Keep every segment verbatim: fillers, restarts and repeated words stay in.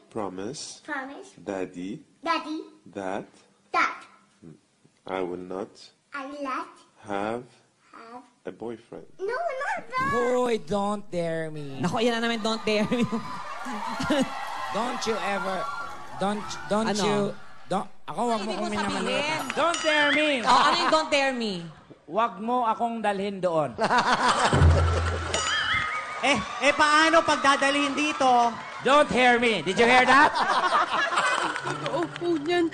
promise, promise, Daddy, Daddy, that that I will not I will not have have a boyfriend. no, not that. Hoy, don't dare me. Naku, yan na naman, don't dare me. Don't you ever, don't, don't Ano? you, don't, ako wag mo Hindi kong mo minamaliit. sabihin. Don't dare me. Oh, ano yung don't dare me? Wag mo akong dalhin doon. Eh, eh paano pag dadalhin dito? Don't hear me. Did you hear that? Totoo po niyan.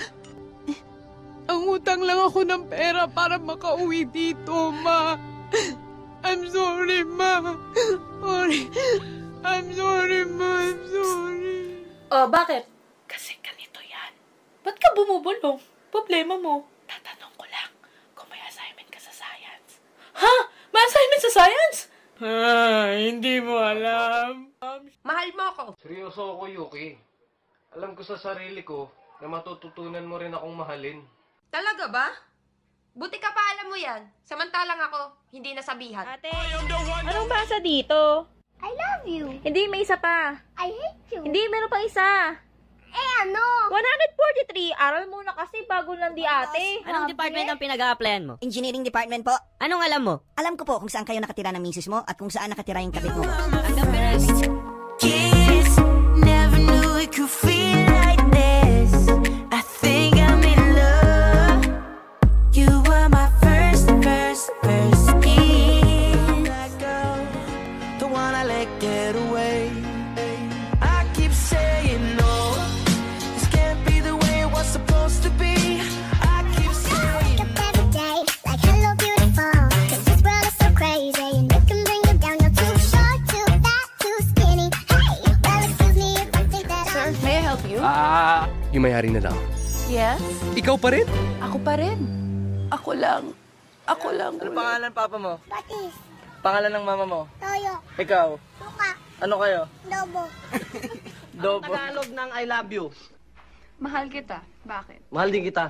Ang utang lang ako ng pera para makauwi dito, Ma. I'm sorry, Ma. Sorry. I'm sorry, Ma. I'm sorry. Oh, bakit? Kasi ganito yan. Ba't ka bumubulong? Problema mo. Tatanong ko lang kung may assignment ka sa science. Ha? May assignment sa science? Ah, hindi mo alam. Mahal mo ako. Seryoso ako, Yuki. Alam ko sa sarili ko na matututunan mo rin akong mahalin. Talaga ba? Buti ka pa alam mo yan. Samantalang ako, hindi nasabihan. Ate, anong basa dito? I love you. Hindi, may isa pa. I hate you. Hindi, meron pang isa. Eh, ano? one forty-three. Aral muna kasi bago lang di ate. Anong department ang pinag-a-applyan mo? Engineering department po. Anong alam mo? Alam ko po kung saan kayo nakatira ng misis mo at kung saan nakatira yung kapit mo. Hanggang first kiss, never knew it could feel like this. I think I'm in love. You were my first, first, first kiss. That girl, the one I let get away. I keep saying no. This can't be the way it was supposed to be. I keep saying Wake up every day like hello beautiful. 'Cause this world is so crazy and it can bring you down. You're too short, too fat, too skinny. Hey, well excuse me if I think that Sir, I'm may I help you? Ah, yung may-ari na lang. Yes? Ikaw pa rin? Ako pa rin. Ako lang. Ako lang. Ano pangalan papa mo? Batis, Pangalan ng mama mo? toyo, Ikaw? suka, Ano kayo? lobo. Dobo. Tagalog ng I love you. Mahal kita. Bakit? Mahal din kita.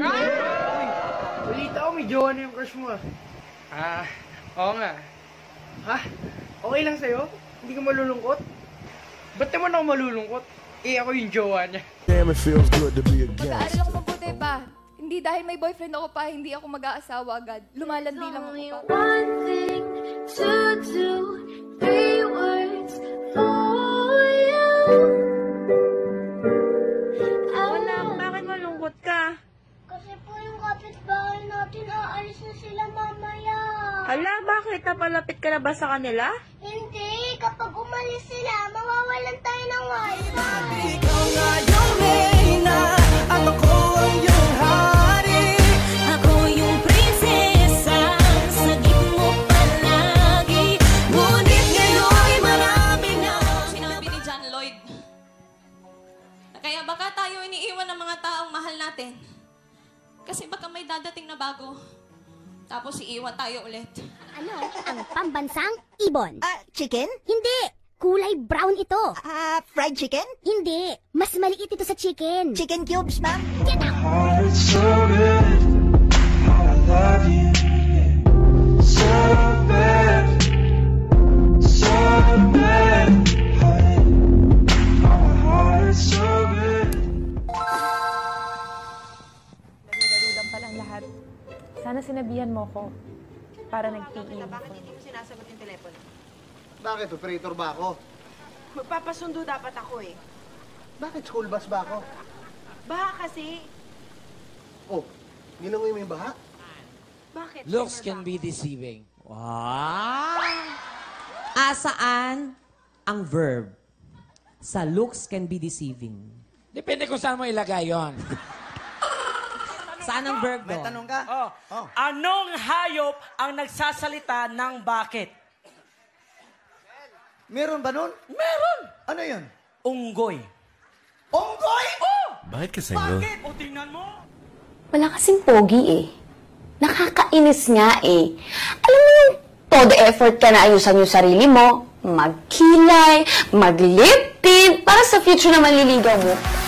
Balita ko, may jowa na yung crush mo ah. Ah, oo nga. Ha? Okay lang sa'yo? Hindi ka malulungkot? Ba't naman ako malulungkot? Eh, ako yung jowa niya. Damn, it feels good to be a Mag-aaral gangster. ako mabuti pa. Hindi dahil may boyfriend ako pa, hindi ako mag-aasawa agad. Lumalandi lang ako pa. One thing, two, two, three words for you. Wala, bakit malungkot ka? Kasi po yung kapitbahay natin, aalis na sila mamaya. Hala, bakit? Napalapit ka na ba sa kanila? Hindi, kapag umalis sila, mawawalan tayo ng wifi. Ikaw nga yung reyna at ako ang iyong hari. Ako yung prinsesa, sagip mo palagi. Ngunit ngayon'y marami na. Sinabi ni John Lloyd, na kaya baka tayo iniiwan ng mga taong mahal natin. Kasi baka may dadating na bago. Tapos iiwan tayo ulit. Ano? Ang pambansang ibon? Ah, chicken? Hindi! Kulay brown ito. Ah, fried chicken? Hindi. Mas maliit ito sa chicken. Chicken cubes, ma'am? Get out! It's so good. I love you. So bad. So bad. My heart is so good. Dali-dali lang palang lahat. Sana sinabihan mo ko para nag-P E. Bakit hindi mo sinasagot yung telepono? Bakit? Operator ba ako? Magpapasundo dapat ako eh. Bakit? School bus ba ako? Baka kasi. Oh, nilangoy mo yung baha? Bakit? Looks can be deceiving. Wow! Asaan ang verb? Sa looks can be deceiving. Depende kung saan mo ilagay yon. Saan ang verb May doon? tanong ka? Oh. Oh. Anong hayop ang nagsasalita ng bakit? Meron ba nun? Meron! Ano yun? Unggoy. Onggoy? Oh! Bakit ka single? Bakit? O, tingnan mo. Wala kasing pogi eh. Nakakainis nga eh. Alam mo yung todo effort ka na ayusan yung sarili mo, magkilay, mag-lip tint, para sa future na maliligaw mo.